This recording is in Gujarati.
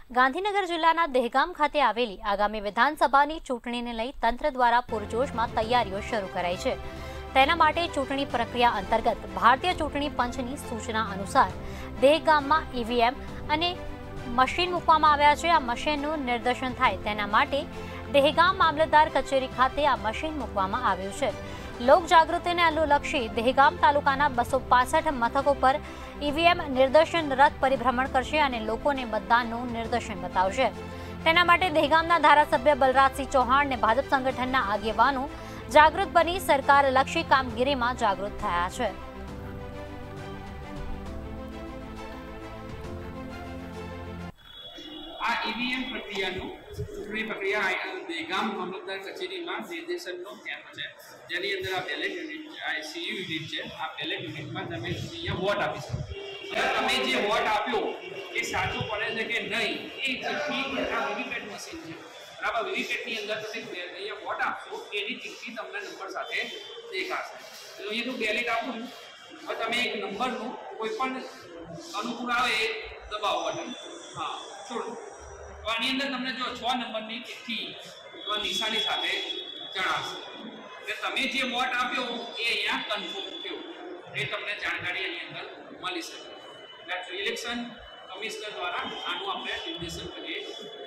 ગાંધીનગર જિલ્લાના દહેગામ ખાતે આવેલી આગામી વિધાનસભાની ચૂંટણીને લઈ તંત્ર દ્વારા પૂરજોશમાં તૈયારીઓ શરૂ કરાઈ છે। તેના માટે ચૂંટણી પ્રક્રિયા અંતર્ગત ભારતીય ચૂંટણી પંચની સૂચના અનુસાર દહેગામમાં ઈવીએમ અને મશીન મૂકવામાં આવ્યા છે। આ મશીનનું નિદર્શન થાય તેના માટે દહેગામ મામલતદાર કચેરી ખાતે આ મશીન મૂકવામાં આવ્યું છે। લોક જાગૃતિને અનુલક્ષી દહેગામ તાલુકાના 265 મથકો પર ઈવીએમ નિદર્શન રથ પરિભ્રમણ કરશે અને લોકોને મતદાનનું નિદર્શન બતાવશે। તેના માટે દહેગામના ધારાસભ્ય બલરાજસિંહ ચૌહાણ અને ભાજપ સંગઠનના આગેવાનો જાગૃત બની સરકારલક્ષી કામગીરીમાં જાગૃત થયા છે। આ ઈવીએમ પ્રક્રિયાનું ચૂંટણી પ્રક્રિયા દહેગામ મામલતદાર કચેરીમાં નિર્દેશનનો કેમ્પ છે, જેની અંદર આ બેલેટ યુનિટ છે, આ સીયુ યુનિટ છે। આ બેલેટ યુનિટમાં તમે અહીંયા વોટ આપી શકો અને તમે જે વોટ આપ્યો એ સાચું પડે છે કે નહીં એ ચિઠ્ઠી આ વીવીપેટ મશીન છે, બરાબર। વીવીપેટની અંદર તમે અહીંયા વોટ આપશો એની ચિઠ્ઠી તમને નંબર સાથે દેખાશે। તો અહીંયાનું બેલેટ આપું છું, હવે તમે એક નંબરનું કોઈ પણ અનુકૂળ આવે એ દબાવો બટન, હા છોડો। તો આની અંદર તમને જો 6 નંબરની ચિઠ્ઠી નિશાની સાથે જણાવશે કે તમે જે વોટ આપ્યો એ અહીંયા કન્ફર્મ થયો, એ તમને જાણકારી આની અંદર મળી શકે। ઇલેક્શન કમિશનર દ્વારા આનું આપણે નિર્દેશન કરીએ